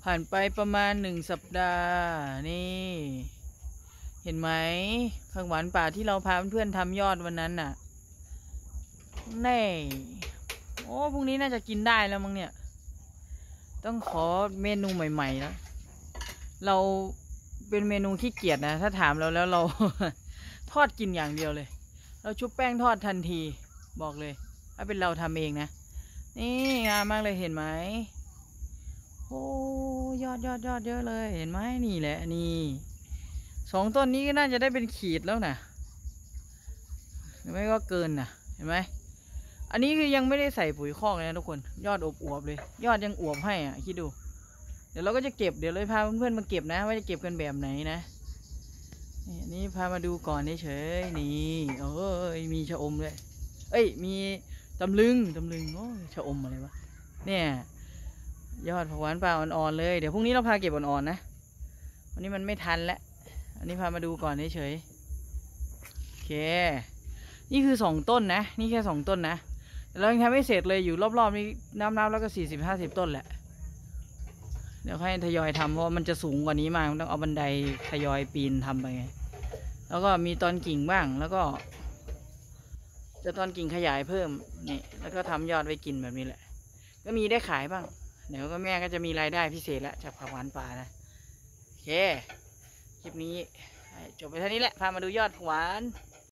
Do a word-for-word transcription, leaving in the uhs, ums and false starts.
ผ่านไปประมาณหนึ่งสัปดาห์นี่เห็นไหมผักหวานป่าที่เราพาเพื่อนๆทำยอดวันนั้นน่ะแน่โอ้พรุ่งนี้น่าจะกินได้แล้วมั้งเนี่ยต้องขอเมนูใหม่ๆแล้วเราเป็นเมนูขี้เกียจนะถ้าถามเราแล้วเรา ทอดกินอย่างเดียวเลยเราชุบแป้งทอดทันทีบอกเลยถ้าเป็นเราทำเองนะนี่งามมากเลยเห็นไหมโอ้ยอดยอดยอดเยอะเลยเห็นไหมนี่แหละนี่สองต้นนี้ก็น่าจะได้เป็นขีดแล้วนะหรือไม่ก็เกินนะเห็นไหมอันนี้คือยังไม่ได้ใส่ปุ๋ยคอกเลยนะทุกคนยอดอวบๆเลยยอดยังอวบให้อ่ะคิดดูเดี๋ยวเราก็จะเก็บเดี๋ยวเลยพาเพื่อนๆมาเก็บนะว่าจะเก็บกันแบบไหนนะนี่นี่พามาดูก่อนเฉยๆนี่เอ้ยมีชะอมเลยเอ้ยมีตำลึงตำลึงโอ้ยชะอมอะไรวะเนี่ยยอดผักหวานป่าอ่อนๆเลยเดี๋ยวพรุ่งนี้เราพาเก็บอ่อนๆนะวันนี้มันไม่ทันแล้วอันนี้พามาดูก่อนเฉยๆโอเคนี่คือสองต้นนะนี่แค่สองต้นนะเรายังทำไม่เสร็จเลยอยู่รอบๆนี้นับๆแล้วก็สี่สิบห้าสิบต้นแหละเดี๋ยวให้ทยอยทำเพราะมันจะสูงกว่านี้มากต้องเอาบันไดทยอยปีนทำไปไงแล้วก็มีตอนกิ่งบ้างแล้วก็จะตอนกิ่งขยายเพิ่มนี่แล้วก็ทำยอดไว้กินแบบนี้แหละก็มีได้ขายบ้างเดี๋ยวก็แม่ก็จะมีรายได้พิเศษแล้วจากผักหวานป่านะโอเคคลิปนี้จบไปเท่านี้แหละพามาดูยอดผักหวาน